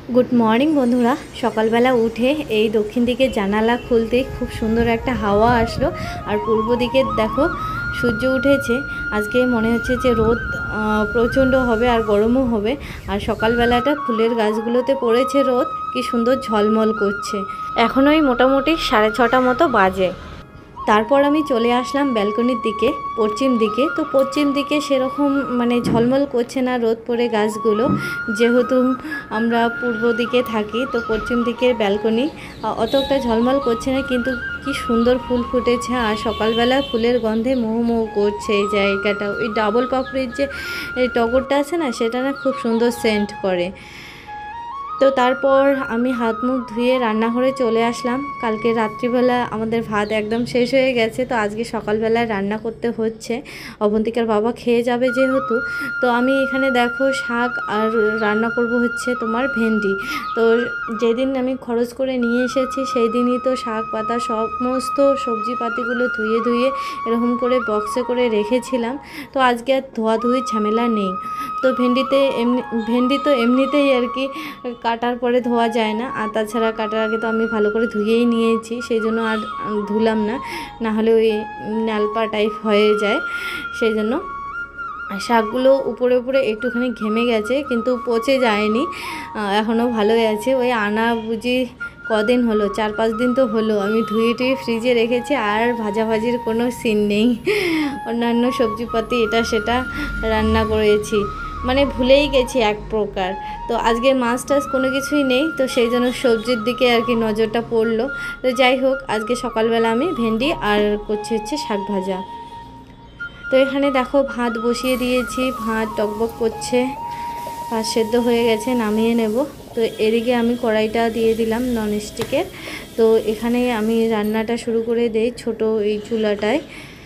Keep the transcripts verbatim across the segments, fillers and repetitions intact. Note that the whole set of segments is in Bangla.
गुड मर्निंग बंधुरा सकाल बेला उठे এই দক্ষিণ দিকে জানালা খুলতে খুব সুন্দর একটা হাওয়া আসলো আর পূর্ব দিকে দেখো সূর্য উঠেছে। আজকে মনে হচ্ছে যে রোদ প্রচণ্ড হবে আর গরমও হবে। আর সকালবেলাটা ফুলের গাছগুলোতে পড়েছে রোদ, কি সুন্দর ঝলমল করছে। এখনই মোটামুটি সাড়ে ছটা মতো বাজে। তারপর আমি চলে আসলাম ব্যালকনির দিকে, পশ্চিম দিকে। তো পশ্চিম দিকে সেরকম মানে ঝলমল করছে না রোদ পড়ে গাছগুলো, যেহেতু আমরা পূর্ব দিকে থাকি। তো পশ্চিম দিকের ব্যালকনি অতটা ঝলমল করছে না, কিন্তু কি সুন্দর ফুল ফুটেছে আর সকালবেলা ফুলের গন্ধে মোহ মোহ করছে এই জায়গাটা। ওই ডাবল পাপড়ির যে টগরটা আছে না, সেটা না খুব সুন্দর সেন্ট করে। তো তারপর আমি হাত মুখ ধুয়ে রান্নাঘরে চলে আসলাম। কালকে রাত্রিবেলা আমাদের ভাত একদম শেষ হয়ে গেছে, তো আজকে সকালবেলায় রান্না করতে হচ্ছে। অবন্তিকার বাবা খেয়ে যাবে যেহেতু। তো আমি এখানে দেখো শাক আর রান্না করব হচ্ছে তোমার ভেন্ডি। তো যেদিন আমি খরচ করে নিয়ে এসেছি সেই দিনই তো শাক পাতা সমস্ত সবজিপাতিগুলো ধুয়ে ধুয়ে এরকম করে বক্সে করে রেখেছিলাম। তো আজকে আর ধোয়াধুয়ি ঝামেলা নেই। তো ভেন্ডিতে এমনি ভেন্ডি তো এমনিতেই আর কি কাটার পরে ধোয়া যায় না, আর তাছাড়া কাটার আগে তো আমি ভালো করে ধুয়েই নিয়েছি, সেই জন্য আর ধুলাম না, না হলে ওই নালপা টাইপ হয়ে যায়। সেই জন্য শাকগুলো উপরে উপরে একটুখানি ঘেমে গেছে, কিন্তু পচে যায়নি, এখনও ভালোই আছে। ওই আনা বুঝি কদিন হলো, চার পাঁচ দিন তো হলো আমি ধুয়ে টুয়ে ফ্রিজে রেখেছি, আর ভাজাভাজির কোনো সিন নেই। অন্যান্য সবজিপাতি এটা সেটা রান্না করেছি, মানে ভুলেই গেছি এক প্রকার। তো আজকে মাছ টাছ কোনো কিছুই নেই, তো সেই জন্য সবজির দিকে আর কি নজরটা পড়লো। তো যাই হোক, আজকে সকালবেলা আমি ভেন্ডি আর করছি হচ্ছে শাক ভাজা। তো এখানে দেখো ভাত বসিয়ে দিয়েছি, ভাত টকবক করছে, ভাত সেদ্ধ হয়ে গেছে, নামিয়ে নেব। তো এদিকে আমি কড়াইটা দিয়ে দিলাম ননস্টিকের। তো এখানে আমি রান্নাটা শুরু করে দেই ছোট এই চুলাটায়।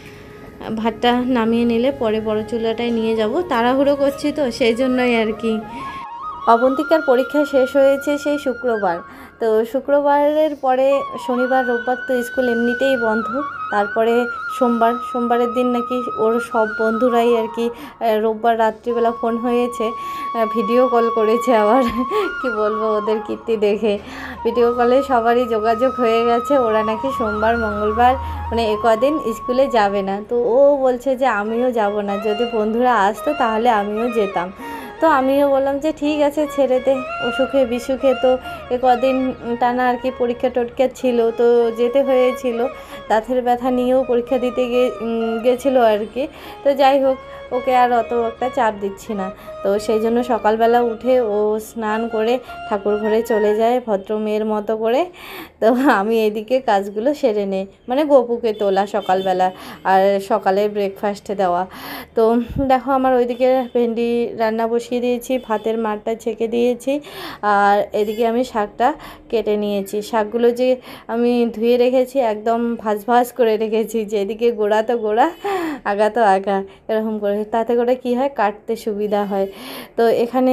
ভাতটা নামিয়ে নিলে পরে বড় চুলাটায় নিয়ে যাব, তাড়াহুড়ো করছি তো সেই জন্যই আর কি। অবন্তিকার পরীক্ষা শেষ হয়েছে সেই শুক্রবার। তো শুক্রবারের পরে শনিবার রোববার তো স্কুল এমনিতেই বন্ধ। তারপরে সোমবার সোমবারের দিন নাকি ওর সব বন্ধুরাই আর কি রোববার রাত্রিবেলা ফোন হয়েছে, ভিডিও কল করেছে আবার। কি বলবো ওদের কীর্তি দেখে, ভিডিও কলে সবারই যোগাযোগ হয়ে গেছে। ওরা নাকি সোমবার মঙ্গলবার মানে এ কদিন স্কুলে যাবে না। তো ও বলছে যে আমিও যাব না, যদি বন্ধুরা আসতো তাহলে আমিও যেতাম। তো আমিও বললাম যে ঠিক আছে ছেড়ে দে, অসুখে বিসুখে তো এ কদিন টানা আর কি পরীক্ষা টরীক্ষা ছিল, তো যেতে হয়েছিল। দাঁতের ব্যথা নিয়েও পরীক্ষা দিতে গেছিলো আর কি। তো যাই হোক, ওকে আর অত একটা চাপ দিচ্ছি না। তো সেই জন্য সকালবেলা উঠে ও স্নান করে ঠাকুর ঘরে চলে যায় ভদ্র মেয়ের মতো করে। তো আমি এদিকে কাজগুলো সেরে নেই, মানে গপুকে তোলা সকালবেলা আর সকালে ব্রেকফাস্টে দেওয়া। তো দেখো আমার ওইদিকে ভেন্ডি রান্না বসিয়ে দিয়েছি, ভাতের মারটা ছেঁকে দিয়েছি, আর এদিকে আমি শাকটা কেটে নিয়েছি। শাকগুলো যে আমি ধুয়ে রেখেছি একদম ভাজ ভাজ করে রেখেছি, যেদিকে গোড়া তো গোড়া আগা তো আগা, এরকম করে, তাতে করে কি হয় কাটতে সুবিধা হয়। তো এখানে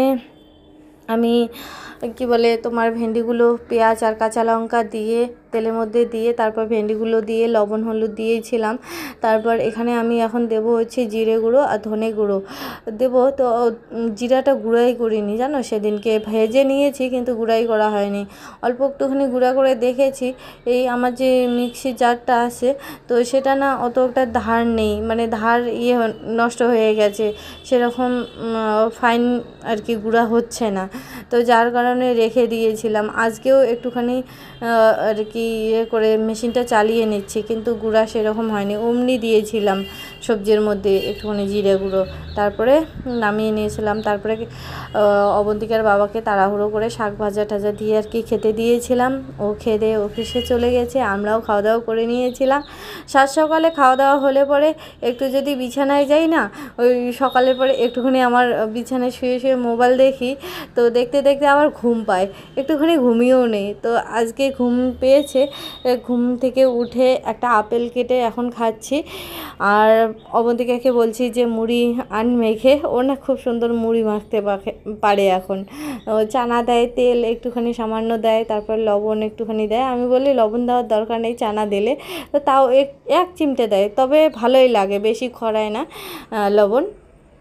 আমি কি বলে তোমার ভেন্ডিগুলো পেঁয়াজ আর কাঁচা লঙ্কা দিয়ে তেলের মধ্যে দিয়ে তারপর ভেন্ডিগুলো দিয়ে লবণ হলুদ দিয়েছিলাম। তারপর এখানে আমি এখন দেবো হচ্ছে জিরে গুঁড়ো আর ধনে গুঁড়ো দেবো। তো জিরাটা গুঁড়াই করিনি জানো, সেদিনকে ভেজে নিয়েছি কিন্তু গুঁড়াই করা হয়নি, অল্প একটুখানি গুঁড়া করে দেখেছি। এই আমার যে মিক্সি জারটা আছে তো সেটা না অত একটা ধার নেই, মানে ধার ইয়ে নষ্ট হয়ে গেছে, সেরকম ফাইন আর কি গুঁড়া হচ্ছে না। তো যার কারণে রেখে দিয়েছিলাম, আজকেও একটুখানি আর কি ইয়ে করে মেশিনটা চালিয়ে নিচ্ছি, কিন্তু গুঁড়া সেরকম হয়নি, অমনি দিয়েছিলাম সবজির মধ্যে একটুখানি জিরে গুঁড়ো, তারপরে নামিয়ে নিয়েছিলাম। তারপরে অবন্তিকার বাবাকে তাড়াহুড়ো করে শাক ভাজা টাজা দিয়ে আর কি খেতে দিয়েছিলাম। ও খেয়ে দিয়ে অফিসে চলে গেছে, আমরাও খাওয়া দাওয়া করে নিয়েছিলাম। সাত সকালে খাওয়া দাওয়া হলে পরে একটু যদি বিছানায় যাই না, ওই সকালের পরে একটুখানি আমার বিছানায় শুয়ে শুয়ে মোবাইল দেখি, তো দেখতে দেখতে আবার ঘুম পায়, একটুখানি ঘুমিয়েও নেই। তো আজকে ঘুম পেয়েছে, ঘুম থেকে উঠে একটা আপেল কেটে এখন খাচ্ছি। আর অবন্তিকাকে বলছি যে মুড়ি আন মেখে, ও না খুব সুন্দর মুড়ি মাখতে পারে এখন। চানা দেয়, তেল একটুখানি সামান্য দেয়, তারপর লবণ একটুখানি দেয়। আমি বলি লবণ দেওয়ার দরকার নেই চানা দিলে, তো তাও এক এক চিমটে দেয়, তবে ভালোই লাগে, বেশি খরায় না লবণ।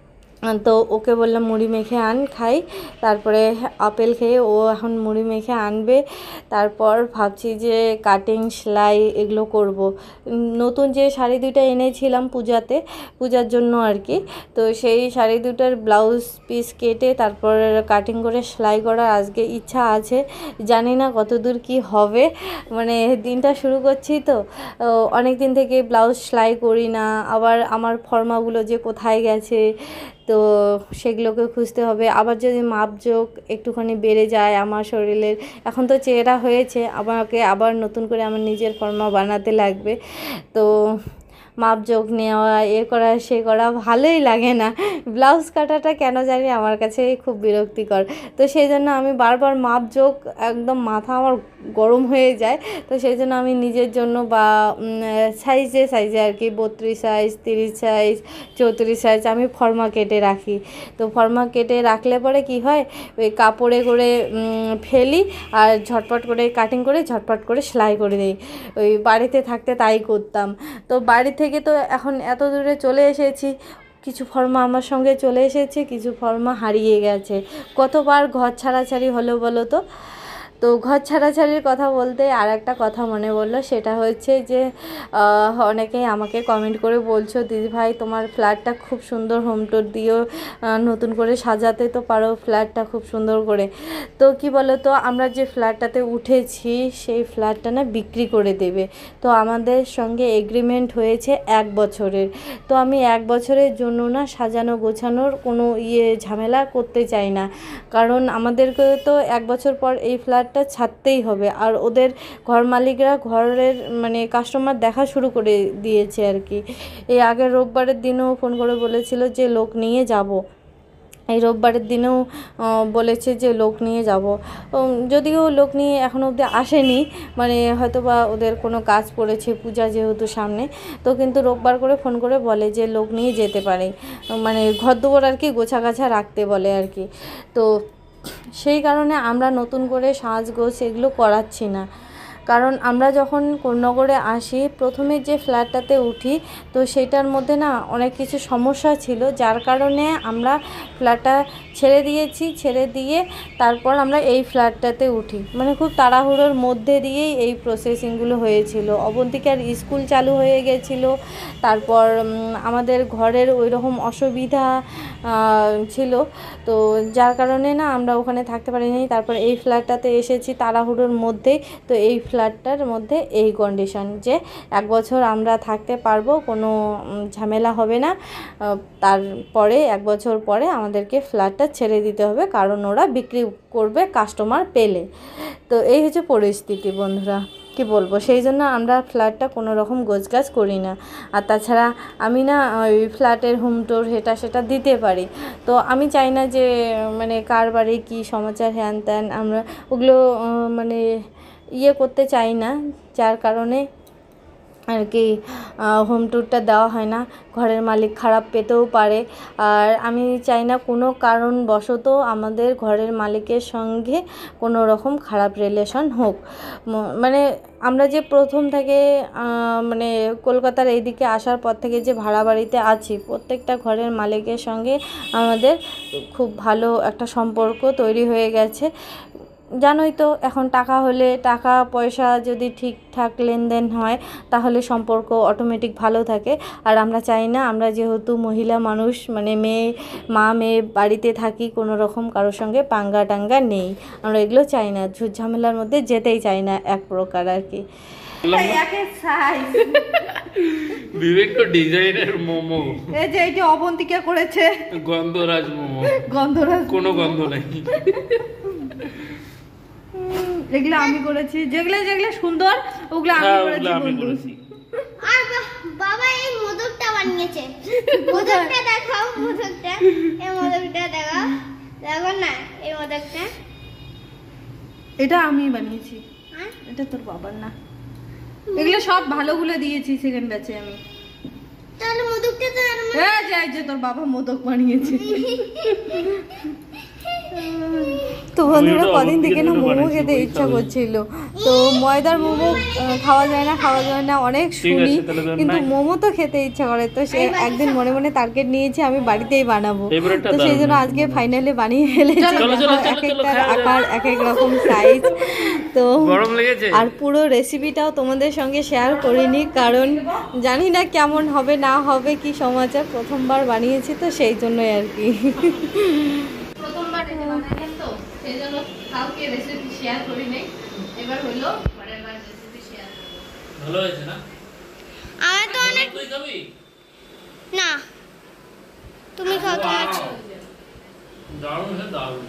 তো ওকে বললাম মুড়ি মেখে আন খাই, তারপরে আপেল খেয়ে ও এখন মুড়ি মেখে আনবে। তারপর ভাবছি যে কাটিং সেলাই এগুলো করব। নতুন যে শাড়ি দুটো এনেছিলাম পূজাতে, পূজার জন্য আর কি, তো সেই শাড়ি দুটার ব্লাউজ পিস কেটে তারপর কাটিং করে সেলাই করার আজকে ইচ্ছা আছে। জানি না কতদূর কি হবে, মানে দিনটা শুরু করছি তো অনেক দিন থেকে ব্লাউজ সেলাই করি না। আবার আমার ফর্মাগুলো যে কোথায় গেছে তো সেগুলোকে খুঁজতে হবে। আবার যদি মাপজোক একটুখানি বেড়ে যায় আমার শরীরের, এখন তো চেহারা হয়েছে, আমাকে আবার নতুন করে আমার নিজের ফর্মা বানাতে লাগবে। তো মাপজোক নেওয়া এ করা সে করা ভালোই লাগে না। ব্লাউজ কাটাটা কেন জানি আমার কাছে খুব বিরক্তিকর। তো সেই জন্য আমি বারবার মাপজোক একদম মাথা আমার গরম হয়ে যায়। তো সেই জন্য আমি নিজের জন্য বা সাইজে সাইজে আর কি বত্রিশ সাইজ, তিরিশ সাইজ, চৌত্রিশ সাইজ আমি ফর্মা কেটে রাখি। তো ফর্মা কেটে রাখলে পরে কি হয়, ওই কাপড়ে করে ফেলি আর ঝটপট করে কাটিং করে ঝটপট করে সেলাই করে দিই। ওই বাড়িতে থাকতে তাই করতাম। তো বাড়ি থেকে তো এখন এত দূরে চলে এসেছি, কিছু ফর্মা আমার সঙ্গে চলে এসেছে, কিছু ফর্মা হারিয়ে গেছে। কতবার ঘর ছাড়াছাড়ি হলো বলো তো। তো ঘর ছাড়াছাড়ির কথা বলতে আর একটা কথা মনে পড়লো, সেটা হচ্ছে যে অনেকেই আমাকে কমেন্ট করে বলছো দিদিভাই তোমার ফ্ল্যাটটা খুব সুন্দর, হোম ট্যুর দিও, নতুন করে সাজাতে তো পারো ফ্ল্যাটটা খুব সুন্দর করে। তো কি বলো তো, আমরা যে ফ্ল্যাটটাতে উঠেছি সেই ফ্ল্যাটটা না বিক্রি করে দেবে। তো আমাদের সঙ্গে এগ্রিমেন্ট হয়েছে এক বছরের। তো আমি এক বছরের জন্য না সাজানো গোছানোর কোনো ইয়ে ঝামেলা করতে চাই না, কারণ আমাদেরকে তো এক বছর পর এই ফ্ল্যাট ছাড়তেই হবে। আর ওদের ঘর মালিকরা ঘরের মানে কাস্টমার দেখা শুরু করে দিয়েছে আর কি। এই আগের রোববারের দিনও ফোন করে বলেছিল যে লোক নিয়ে যাব, এই রোববারের দিনেও বলেছে যে লোক নিয়ে যাব। যদিও লোক নিয়ে এখনও অবধি আসেনি, মানে হয়তো বা ওদের কোনো কাজ পড়েছে পূজা যেহেতু সামনে, তো কিন্তু রোববার করে ফোন করে বলে যে লোক নিয়ে যেতে পারে, মানে ঘর দুয়ার আর কি গোছাগাছা রাখতে বলে আর কি। তো সেই কারণে আমরা নতুন করে সাজগোজ এগুলো করাচ্ছি না। কারণ আমরা যখন কোন্নগরে আসি প্রথমে যে ফ্ল্যাটটাতে উঠি, তো সেটার মধ্যে না অনেক কিছু সমস্যা ছিল, যার কারণে আমরা ফ্ল্যাটটা ছেড়ে দিয়েছি। ছেড়ে দিয়ে তারপর আমরা এই ফ্ল্যাটটাতে উঠি, মানে খুব তাড়াহুড়োর মধ্যে দিয়েই এই প্রসেসিংগুলো হয়েছিল। অবন্তিকার স্কুল চালু হয়ে গেছিলো, তারপর আমাদের ঘরের ওই রকম অসুবিধা ছিল, তো যার কারণে না আমরা ওখানে থাকতে পারিনি। তারপর এই ফ্ল্যাটটাতে এসেছি তাড়াহুড়োর মধ্যেই। তো এই ফ্ল্যাটটার মধ্যে এই কন্ডিশন যে এক বছর আমরা থাকতে পারবো, কোনো ঝামেলা হবে না। তারপরে এক বছর পরে আমাদেরকে ফ্ল্যাটটা ছেড়ে দিতে হবে, কারণ ওরা বিক্রি করবে কাস্টমার পেলে। তো এই হচ্ছে পরিস্থিতি বন্ধুরা, কি বলবো। সেই জন্য আমরা ফ্ল্যাটটা কোনো রকম গোছগাছ করি না। আর তাছাড়া আমি না ওই ফ্ল্যাটের হোম ট্যুর এটা সেটা দিতে পারি, তো আমি চাই না যে মানে কার বাড়ি কী সমাচার হ্যান ত্যান আমরা ওগুলো মানে ইয়ে করতে চাই না, যার কারণে আর কি হোম ট্যুরটা দেওয়া হয় না। ঘরের মালিক খারাপ পেতেও পারে, আর আমি চাই না কোনো কারণবশত আমাদের ঘরের মালিকের সঙ্গে কোনো রকম খারাপ রিলেশন হোক। মানে আমরা যে প্রথম থেকে মানে কলকাতার এইদিকে আসার পর থেকে যে ভাড়া বাড়িতে আছি, প্রত্যেকটা ঘরের মালিকের সঙ্গে আমাদের খুব ভালো একটা সম্পর্ক তৈরি হয়ে গেছে। জানোই তো এখন টাকা হলে, টাকা পয়সা যদি ঠিকঠাক লেনদেন হয় তাহলে সম্পর্ক অটোমেটিক ভালো থাকে। আর আমরা চাই না, আমরা যেহেতু মহিলা মানুষ, মানে মেয়ে মা মেয়ে বাড়িতে থাকি, কোনো রকম কারোর সঙ্গে পাঙ্গা টাঙ্গা নেই, আমরা এগুলো চাই না, ঝুট ঝামেলার মধ্যে যেতেই চাই না এক প্রকার আর কি। বিভিন্ন ডিজাইনের মোমো, এই যে এইটা অবন্তিকা করেছে গন্ধরাজ মোমো, গন্ধরাজ কোনো গন্ধ নাই, এগুলো আমি করেছি, যেগুলো যেগুলো সুন্দর ওগুলো আমি করেছি বন্ধু। আর বাবা এই মোদকটা বানিয়েছে, মোদকটা দেখাও, মোদকটা এই মোদকটা দেখাও, দেখো না এই মোদকটা, এটা আমি বানিয়েছি, এটা তোর বাবার না। এগুলো সব ভালোগুলো দিয়েছি সেকেন্ড ব্যাচে আমি। তাহলে মোদকটা তো আর এই যে এই যে তোর বাবা মোদক বানিয়েছে, তো বন্ধুরা ওইটা কদিন থেকে না অনেক মোমো বানাইছি, খেতে ওই ইচ্ছা খাবে। করছিল। তো ময়দার মোমো আহ, খাওয়া যায় না খাওয়া যায় না অনেক ঠিক শুনি, আছে, তাহলে তো কিন্তু নাই। মোমো তো খেতে ইচ্ছা করে। তো সে একদিন মনে মনে টার্গেট নিয়েছি আমি বাড়িতেই বানাবো। Favourite টা তো সেই দারুণ জন্য হয়েছে আজকে মনে ফাইনালি বানিয়ে ফেলেছি। চলো, চলো, দেখো, চলো, এক চলো, একটার খাওয়া যাক। আকার এক এক রকম সাইজ। তো গরম লেগেছে? আর পুরো রেসিপিটাও তোমাদের সঙ্গে শেয়ার করিনি, কারণ জানি না কেমন হবে না হবে কি সমাচার, প্রথমবার বানিয়েছি তো সেই জন্যই আর কি। প্রথমবার এটা বানাইলাম তো সেই জন্য কাউকে রেসিপি শেয়ার করি নাই। এবার হলো পরের বার রেসিপি শেয়ার করব। ভালো হয়েছে না? আমার তো অনেক তুই খাবি? না তুমি খাও তোমার দারুণ হয়েছে, দারুণ।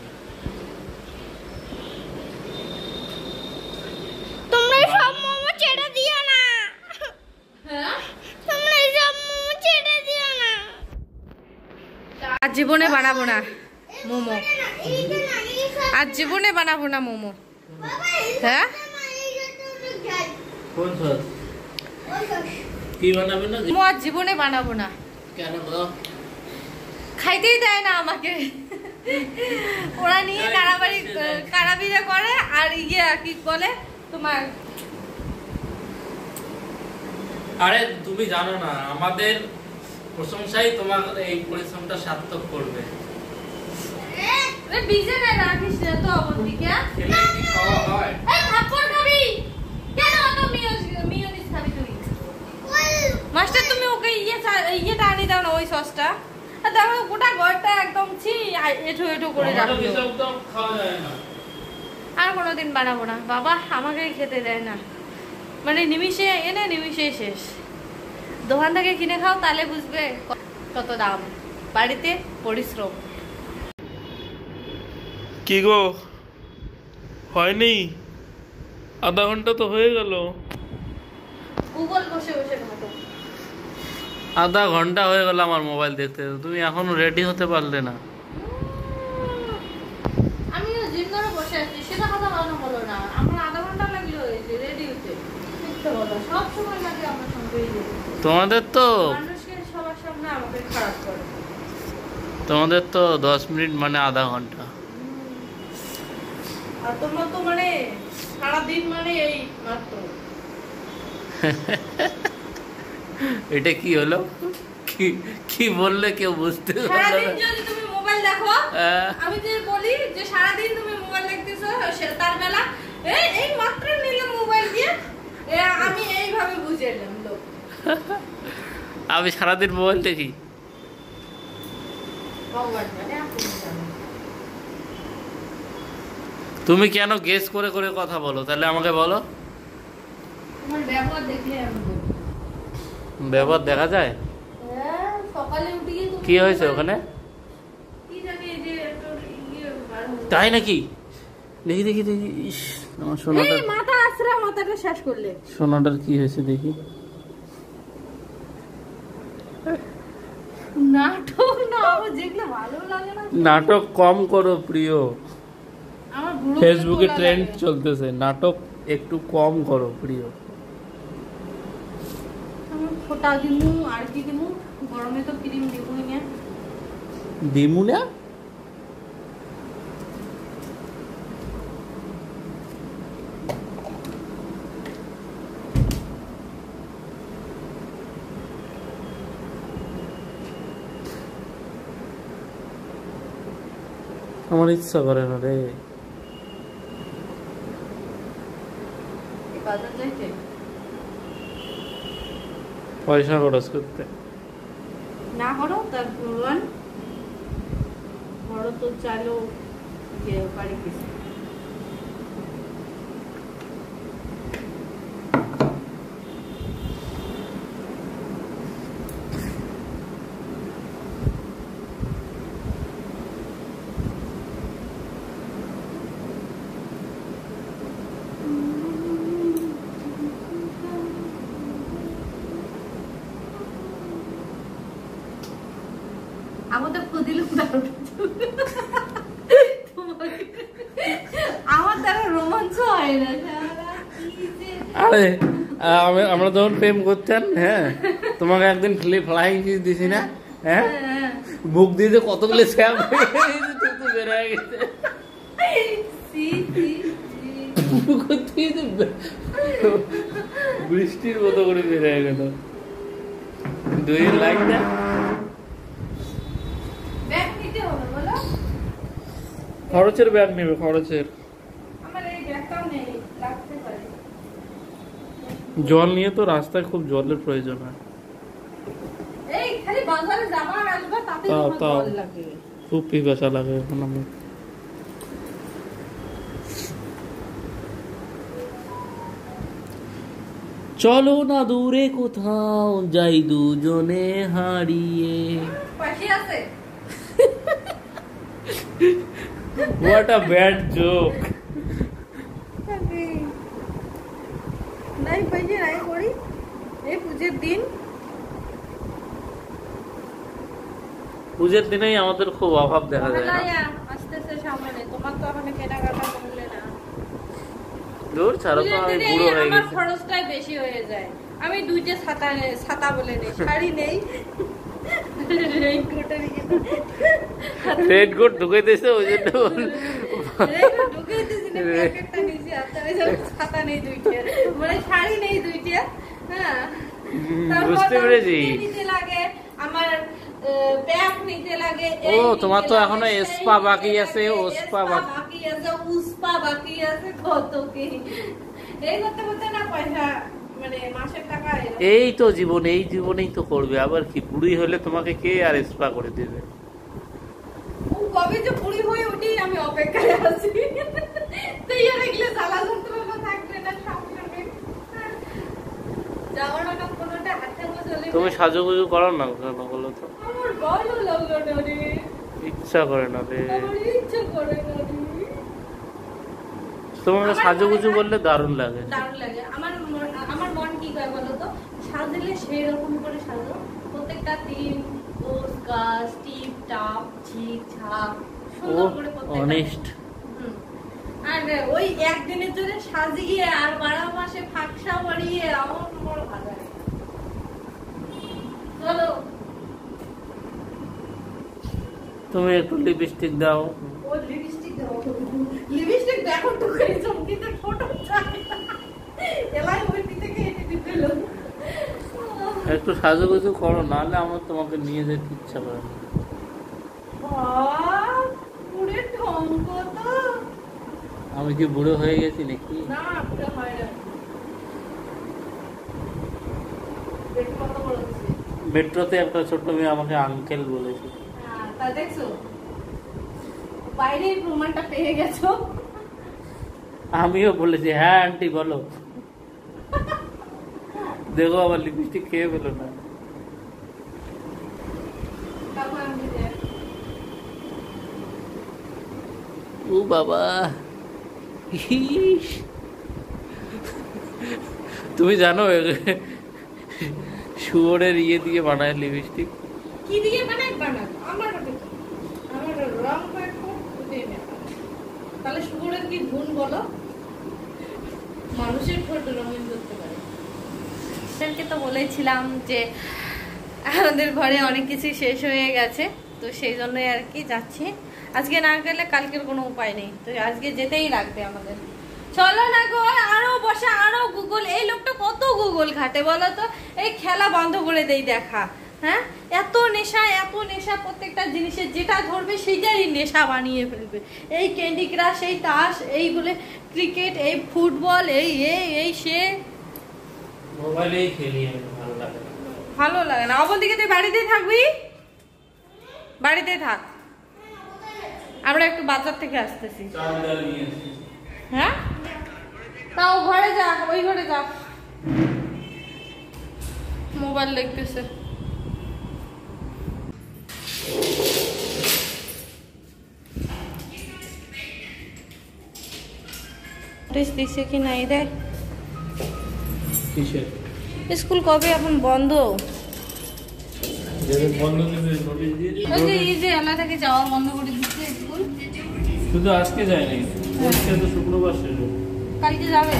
তোমরা সব মোমো ছেড়ে দিও না। হ্যাঁ, তোমরা সব মোমো ছেড়ে দিও না। আজ জীবনে বানাবো না মোমো, না, এইটা না, এই সব আজ জীবনে বানাবো না মোমো। বাবা এই হ্যাঁ, না, এইটা তো যাই। কোন সস? ওই সব। কি বানাবে না? মোমো আজ জীবনে বানাবো না, কেন গো? খাইতেই দেয় না আমাকে। ওরা নিয়ে কারাবাড়ি কারাবিরা করে আর ইয়ে কি বলে তোমার। আরে তুমি জানো না, আমাদের প্রশংসাই তোমার এই পরিশ্রমটা সার্থক করবে। বিজে না রাখিস না তো অবন্তিকা। খেলে কি খাওয়া হয়? এই থাপ্পড় খাবি কেন? অত মিয়োনিজ খাবি তুই? মাস্টার তুমি ওকে ইয়ে চা- ইয়েটা আনি দাও না, ওই সসটা। আর দেখো গোটা ঘরটা একদম ছি এঠো এঠো করে টমেটো রাখলো। কেচাপ তো খাওয়া যায় না। আর কোনোদিন বানাবো না বাবা, আমাকেই খেতে দেয় না, মানে নিমিষে এনে নিমিষেই শেষ। দোকান থেকে কিনে খাও তাহলে বুঝবে ক- কত দাম, বাড়িতে পরিশ্রম। কি গো, হয়নি? আধা ঘন্টা তো হয়ে গেল। গুগল বসে বসে ঘাটো। আধা ঘন্টা হয়ে গেল আমার মোবাইল দেখতে, তুমি এখনো রেডি হতে পারলে না। আমি জিম করে বসে আছি, সেটা কথা বলা হলো না। আমার আধা ঘন্টা লাগলো রেডি হতে। মিথ্যে কথা, সব সময় লাগে আমার সঙ্গে এই যে। তোমাদের তো মানুষকে সবার সামনে আমাকে খারাপ করে। তোমাদের তো দশ মিনিট মানে আধা ঘন্টা। আর তোমরা তো মানে সারাদিন মানে এই মাত্র। এটা কি হলো? কি কি বললে কেউ বুঝতে পারলো সারাদিন না। যদি তুমি মোবাইল দেখো, আহ, আমি যে বলি যে সারাদিন তুমি মোবাইল দেখতেছো, সে- তার বেলা এই এই মাত্র নিলাম মোবাইল দিয়ে, এ আমি এইভাবে বুঝে এলাম লোক। আমি সারাদিন মোবাইল দেখি। ভগবান জানে, আপনি জানেন। তুমি কেন গেস করে করে কথা বলো? তাহলে আমাকে বলো। তোমার ব্যবহার দেখলে আমি বলি। ব্যবহার দেখা যায়? হ্যাঁ, সকালে উঠে গিয়ে তুমি কি হয়েছে ওখানে? কি জানি এই যে একটু ইয়ে বার হলো। তাই নাকি? দেখি দেখি দেখি। ইস, আমার সোনাটার এই মাথা আসরা, মাথাটা শেষ করলে। সোনাটার কি হয়েছে দেখি। নাটক না, আমার যেগুলো ভালো লাগে না। নাটক কম করো প্রিয়। আমার বুড়ো ফেসবুকে বলে ট্রেন্ড লাগে। চলতেছে, নাটক একটু কম করো প্রিয়। আমি ফোটা দিমু আর কি দিমু, গরমে তো ক্রিম দিবই না। দিমু না? আমার ইচ্ছা করে না রে। বাজার যাইতে পয়সা খরচ করতে। না করো তার ভগবান বড় তো চালো যে বাড়ি কিছু। আমাদের প্রদিলুম আমার দ্বারা রোমাঞ্চ হয় না। আরে আহ, আমরা যখন প্রেম করতেন, হ্যাঁ, তোমাকে একদিন ফ্লাইং কিস দিছি না? হ্যাঁ, বুক দিয়ে যে কতগুলো স্যাপ বের হয়ে গেছে। বৃষ্টির মতো করে বেড়ে গেল। Do you like that? Bag নিতে হবে বলো? খরচের ব্যাগ নেবে, খরচের। আমার এই ব্যাগটাও নেই, লাগতে পারে। জল নিয়ে তো রাস্তায় খুব জলের প্রয়োজন হয়। এই খালি বাজারে যাবা আর আসবা তাতেই তাও তোমার তাও জল লাগে। খুব পিপাসা লাগে এখন আমি। চলো না দূরে কোথাও যাই দুজনে হারিয়ে। পাশে আছে। What a bad joke. নাই পাইছে নাই করি এই পূজের দিন। পূজের দিনেই আমাদের খুব অভাব দেখা যায় না? আসতেছে সামনে, তোমার তো এখন কেনাকাটা করলে না। দূর ছাড়ো তো, আমি বুড়ো হয়ে আমার গেছি। খরচটাই বেশি হয়ে যায়। আমি দুইটা ছাতা নে- ছাতা বলে নেই, শাড়ি নেই, রেইনকোট রেড কোট ঢুকে দিয়েছে ওই জন্য ঢুকে দিয়েছি না, প্যাকেটটা নিচে আছে, ওই জন্য ছাতা নেই দুইটা, মানে শাড়ি নেই দুইটা। হ্যাঁ, তারপর বুঝতে আমার পেরেছি। কি নিতে লাগে, আমার ব্যাগ নিতে লাগে। ও, এই তোমার নিতে তো লাগে, এখনো সেই স্পা নিতে বাকি লাগে, আছে, ওস্পা স্পা বাকি। বাকি আছে, উস্পা বাকি আছে, কত কি এই করতে করতে না পয়সা, মানে মাসের টাকা এরকম। এই তো জীবন, এই জীবনেই তো করবে। আবার কি বুড়ি হলে তোমাকে কে আর স্পা করে দেবে? ও কবে যে পুরি হয়ে উঠি আমি অপেক্ষায় আছি। তৈরি দেখলে জ্বালা যন্ত্রণা থাকবে না সামনে। যাওয়ার না কোনোটা হাতে বসলে তুমি সাজুগুজু করো না কেন বলো তো? আমার ভালো লাগলো না রে, ইচ্ছা করে না রে। আমার ইচ্ছে করে না রে। তোমাকে আমার সাজুগুজু মনে হয়- বললে দারুণ লাগে। দারুণ লাগে। আমার মন- আমার মন কি করে বলো তো, সাজলে সেই রকম করে সাজো, প্রত্যেকটা দিন গোস গাছ টিপ টাপ ঝিক ঝাপ ও সুন্দর করে প্রত্যেকটা অনেস্ট। হুম। আর ওই একদিনের জন্য সাজিয়ে আর বারো মাসে ফাঁকসা বাড়িয়ে আমার বড় ভালো লাগে। চলো তুমি একটু লিপস্টিক দাও। ও লিপস্টিক দাও, লিপস্টিক দেখো টুকে চমকিতে ফটো চাই এলাই ওই থেকে এনে দিতে হলো। একটু সাজুগুজু করো, নাহলে আমার তোমাকে নিয়ে যেতে ইচ্ছা করে না। বাহ, পুরে ঢং কত। আমি কি বুড়ো হয়ে গেছি নাকি? না পুরো হয় না। দেখো কত বড় হচ্ছে। মেট্রোতে একটা ছোট্ট মেয়ে আমাকে আঙ্কেল বলেছে। হ্যাঁ, তা দেখছো বাইরে প্রমাণটা পেয়ে গেছো। আমিও বলেছি হ্যাঁ আন্টি বলো। দেখো আবার লিপস্টিক খেয়ে ফেলো না। তারপর আমি দেখ ও বাবা, ইস। তুমি জানো শুয়োরের ইয়ে দিয়ে বানায় লিপস্টিক? কি দিয়ে বানাই বানাবো আমার আমার রং পাকো দিয়ে না। তাহলে শুকুরের কি গুণ বলো, মানুষের ঠোঁট রঙিন করতে পারে। সেদিনকে তো বলেছিলাম যে আমাদের ঘরে অনেক কিছু শেষ হয়ে গেছে, তো সেই জন্যই আর কি যাচ্ছি। আজকে না গেলে কালকের কোনো উপায় নেই, তো আজকে যেতেই লাগবে আমাদের। চলো না গো, আরো বসে আরো গুগল, এই লোকটা কত গুগল ঘাটে বলো তো। এই খেলা বন্ধ করে দেই দেখা। হ্যাঁ, এত নেশা এত নেশা, প্রত্যেকটা জিনিসের যেটা ধরবে সেইটাই নেশা বানিয়ে ফেলবে। এই ক্যান্ডি ক্রাশ, এই তাস, এই বলে ক্রিকেট, এই ফুটবল, এই এই এই সে মোবাইলেই খেলি আমি, ভালো লাগে না। ভালো লাগে না। অবন্তিকে তুই বাড়িতেই থাকবি, বাড়িতেই থাক, আমরা একটু বাজার থেকে আসতেছি। চাল ডাল নিয়ে এসেছি। হ্যাঁ, তাও ঘরে যা, ওই ঘরে যা, মোবাইল দেখতেছে। দিছে কি নাই দেয়? কিসের? স্কুল কবে এখন বন্ধ? যেদিন বন্ধ দেবে নোটিশ দিয়ে দিবে। ওই যে এই যে এলা থেকে যাওয়া বন্ধ করে দিচ্ছে স্কুল। শুধু আজকে যায়নি, আজকে তো শুক্রবার শেষ হবে। কালকে যাবে?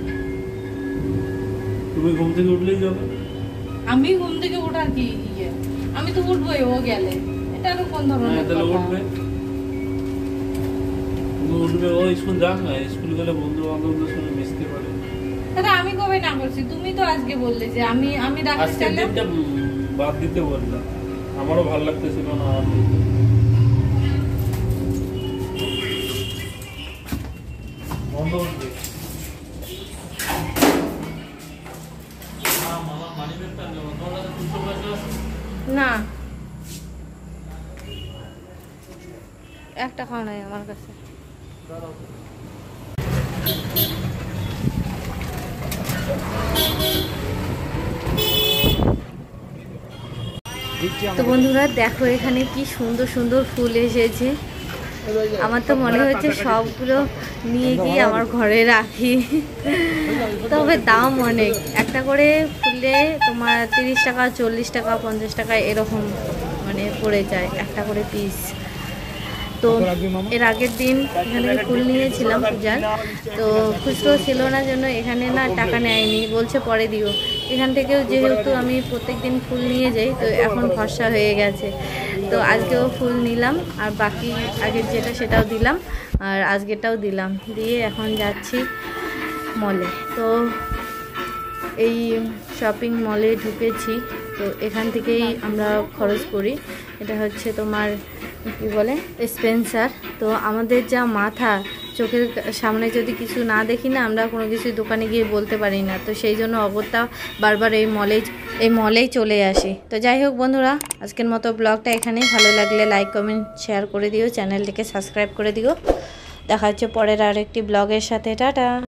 তুমি ঘুম থেকে উঠলেই যাবে। আমি ঘুম থেকে ওঠার কি ইয়ে? আমি তো উঠবোই ও গেলে। এটা আরো কোন হ্যাঁ ধরনের তাহলে কথা? উঠবে, উঠবে ও স্কুল যাক না, স্কুল গেলে বন্ধু বান্ধবদের সঙ্গে মিশতে পারে। দাদা আমি কবে না করছি? তুমি তো আজকে বললে যে আমি আমি রাখতে আজকের চাইলাম। দিনটা বাদ দিতে বললাম, আমারও ভালো লাগতেছিল না আর বন্ধ উঠবে। মামা মানি ব্যাগটা নেবো, তোমার কাছে দুশো পয়সা আছে? না, এক টাকাও নাই আমার কাছে। তো বন্ধুরা দেখো এখানে কি সুন্দর সুন্দর ফুল এসেছে। আমার তো মনে হচ্ছে সবগুলো নিয়ে গিয়ে আমার ঘরে রাখি। তবে দাম অনেক, একটা করে ফুলে তোমার তিরিশ টাকা, চল্লিশ টাকা, পঞ্চাশ টাকা এরকম মানে পড়ে যায় একটা করে পিস। তো এর আগের দিন এখান থেকে ফুল নিয়েছিলাম পূজার, তো খুচরো ছিল না জন্য এখানে না টাকা নেয়নি, বলছে পরে দিও। এখান থেকেও যেহেতু আমি প্রত্যেক দিন ফুল নিয়ে যাই তো এখন ভরসা হয়ে গেছে। তো আজকেও ফুল নিলাম আর বাকি আগের যেটা সেটাও দিলাম আর আজকেরটাও দিলাম, দিয়ে এখন যাচ্ছি মলে। তো এই শপিং মলে ঢুকেছি, তো এখান থেকেই আমরা খরচ করি। এটা হচ্ছে তোমার কি বলে স্পেন্সার। তো আমাদের যা মাথা, চোখের সামনে যদি কিছু না দেখি না আমরা কোনো কিছু দোকানে গিয়ে বলতে পারি না, তো সেই জন্য অগত্যা বারবার এই মলেই এই মলেই চলে আসি। তো যাই হোক বন্ধুরা, আজকের মতো ব্লগটা এখানেই। ভালো লাগলে লাইক কমেন্ট শেয়ার করে দিও, চ্যানেলটিকে সাবস্ক্রাইব করে দিও। দেখা হচ্ছে পরের আরেকটি ব্লগের সাথে। টাটা।